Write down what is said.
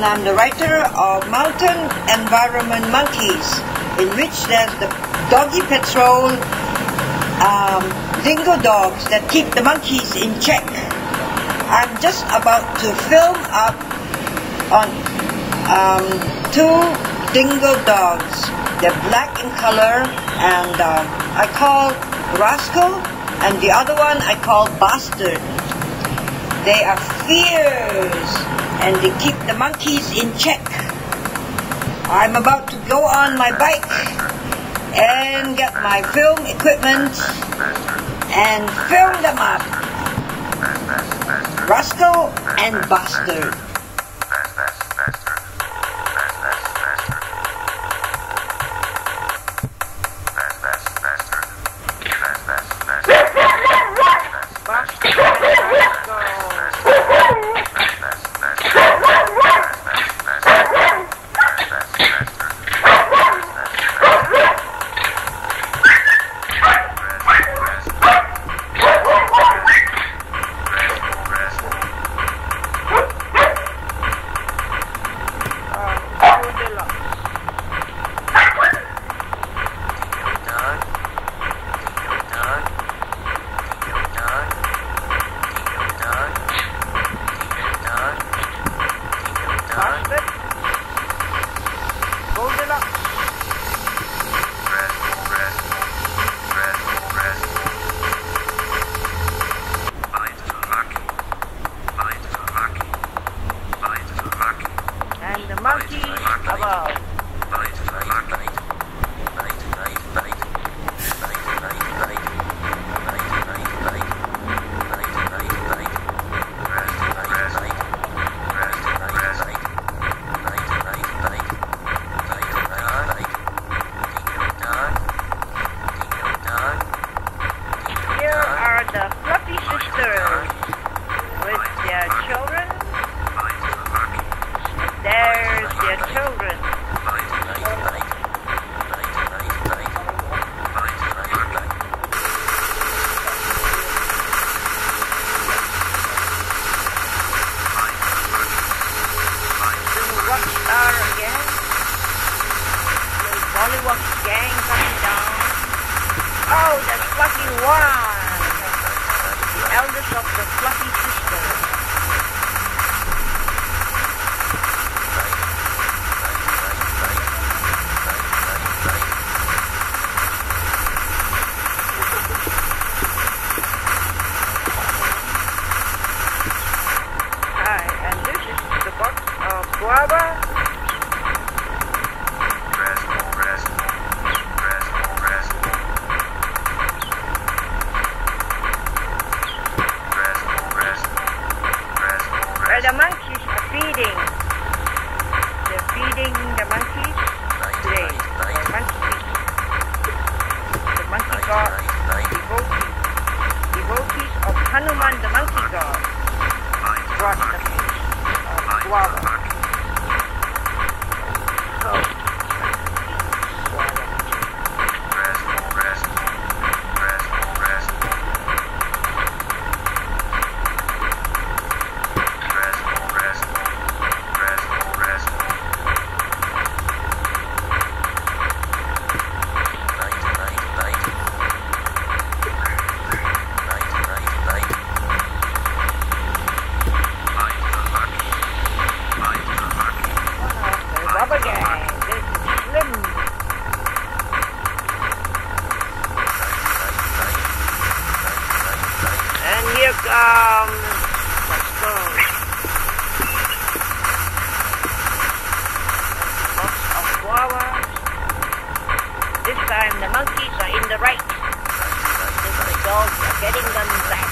I'm the writer of Mountain Environment Monkeys, in which there's the Doggy Patrol dingo dogs that keep the monkeys in check. I'm just about to film up on two dingo dogs. They're black in color, and I call Rascal, and the other one I call Bastard. They are fierce, and they keep the monkeys in check. I'm about to go on my bike and get my film equipment and film them up. Rascal and Bastard. The monkey above. Here are the Fluffy sisters with their children. There's their children. Rockstar again. The Bollywood gang coming down. Oh, that's Fluffy one. The eldest of the Fluffy sisters. Guava. Where the monkeys are feeding. They're feeding the monkeys today. Monkey feed. The monkey god, devotees of Hanuman the monkey god, brought the piece of guava. Rubber gang, this is Slim. And here comes let's go. Box of guava. This time the monkeys are in the right. The dogs are getting them back.